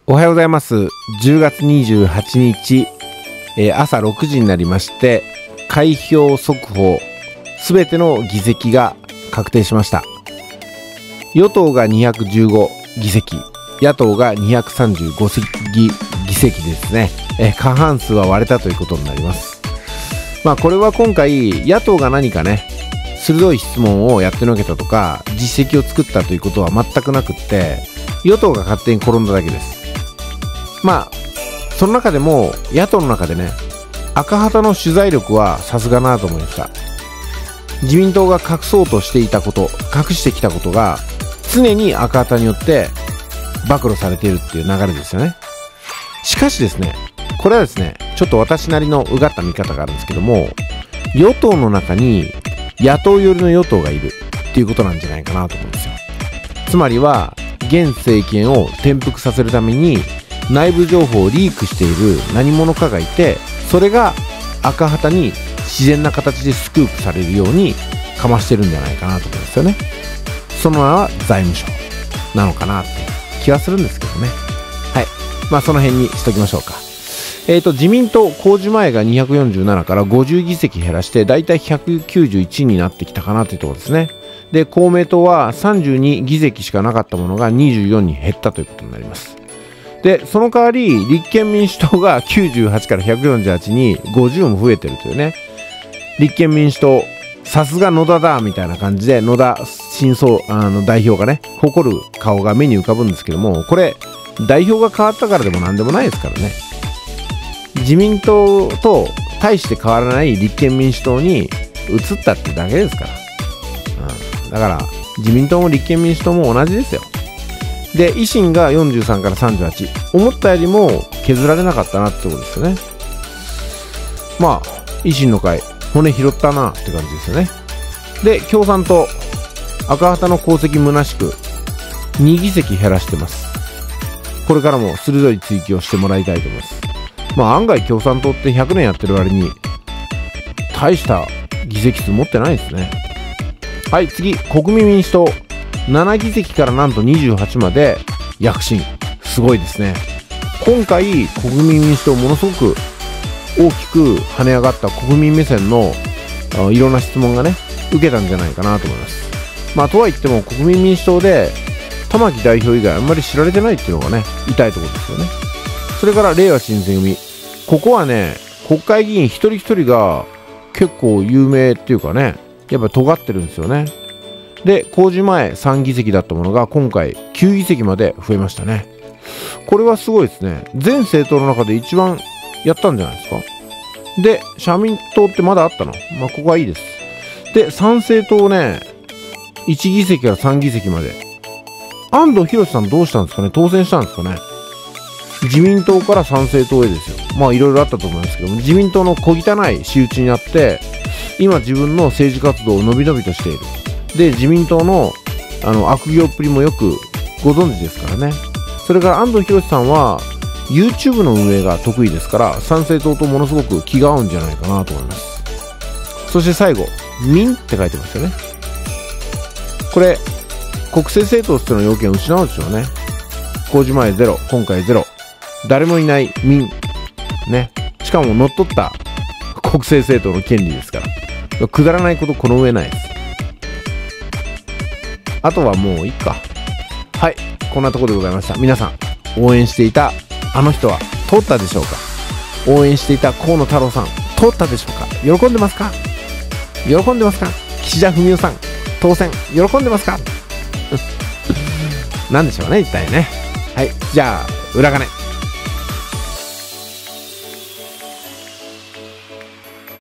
おはようございます。10月28日、朝6時になりまして、開票速報、すべての議席が確定しました。与党が215議席、野党が235議席ですね。過半数は割れたということになります。これは今回、野党が何かね、鋭い質問をやってのけたとか、実績を作ったということは全くなくって、与党が勝手に転んだだけです。その中でも野党の中でね、赤旗の取材力はさすがなと思いました。自民党が隠そうとしていたこと、隠してきたことが常に赤旗によって暴露されているっていう流れですよね。しかしですね、これはですね、ちょっと私なりのうがった見方があるんですけども、与党の中に野党寄りの与党がいるっていうことなんじゃないかなと思うんですよ。つまりは現政権を転覆させるために内部情報をリークしている何者かがいて、それが赤旗に自然な形でスクープされるようにかましてるんじゃないかなと思うんですよね。その名は財務省なのかなって気はするんですけどね。はい。その辺にしときましょうか。自民党公示前が247から50議席減らして、だいたい191になってきたかなというところですね。で、公明党は32議席しかなかったものが24に減ったということになります。で、その代わり、立憲民主党が98から148に50も増えてるというね。立憲民主党、さすが野田だみたいな感じで、野田新代表がね、誇る顔が目に浮かぶんですけども、これ、代表が変わったからでもなんでもないですからね。自民党と大して変わらない立憲民主党に移ったってだけですから。だから、自民党も立憲民主党も同じですよ。で、維新が43から38。思ったよりも削られなかったなってことですよね。維新の会、骨拾ったなって感じですよね。で、共産党、赤旗の功績虚しく、2議席減らしてます。これからも鋭い追及をしてもらいたいと思います。案外共産党って100年やってる割に、大した議席数持ってないですね。はい、次、国民民主党。7議席からなんと28まで躍進。すごいですね。今回、国民民主党ものすごく大きく跳ね上がった国民目線のいろんな質問がね、受けたんじゃないかなと思います。とは言っても国民民主党で玉木代表以外あんまり知られてないっていうのがね、痛いところですよね。それから令和新選組。ここはね、国会議員一人一人が結構有名っていうかね、やっぱ尖ってるんですよね。で、公示前3議席だったものが今回9議席まで増えましたね。これはすごいですね。全政党の中で一番やったんじゃないですか。で、社民党ってまだあったの？ここはいいです。で、参政党ね、1議席から3議席まで。安藤博さんどうしたんですかね？当選したんですかね？自民党から参政党へですよ。いろいろあったと思いますけども、自民党の小汚い仕打ちになって、今自分の政治活動をのびのびとしている。で、自民党の悪行っぷりもよくご存知ですからね。それから安藤博さんは YouTube の運営が得意ですから、参政党とものすごく気が合うんじゃないかなと思います。そして最後、民って書いてますよね。これ、国政政党としての要件を失うんでしょうね。公示前ゼロ、今回ゼロ。誰もいない民。ね。しかも乗っ取った国政政党の権利ですから。くだらないことこの上ないです。あとはもういいか。はい。こんなところでございました。皆さん、応援していたあの人は通ったでしょうか？応援していた河野太郎さん、通ったでしょうか？喜んでますか？喜んでますか？岸田文雄さん、当選、喜んでますか？なんでしょうね、一体ね。はい。じゃあ、裏金。